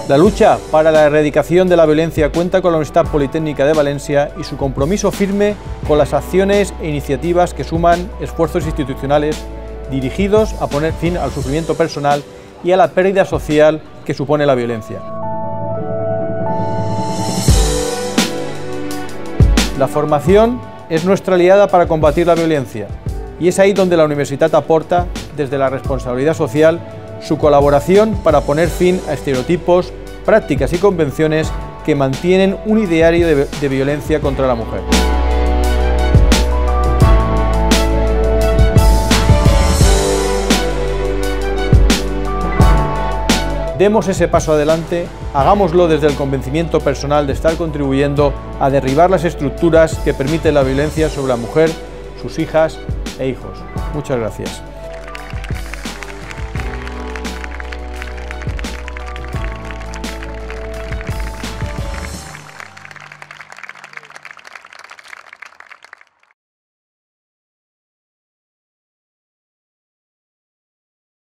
La lucha para la erradicación de la violencia cuenta con la Universidad Politécnica de Valencia y su compromiso firme con las acciones e iniciativas que suman esfuerzos institucionales dirigidos a poner fin al sufrimiento personal y a la pérdida social que supone la violencia. La formación es nuestra aliada para combatir la violencia y es ahí donde la universidad aporta, desde la responsabilidad social, su colaboración para poner fin a estereotipos, prácticas y convenciones que mantienen un ideario de violencia contra la mujer. Demos ese paso adelante, hagámoslo desde el convencimiento personal de estar contribuyendo a derribar las estructuras que permiten la violencia sobre la mujer, sus hijas e hijos. Muchas gracias.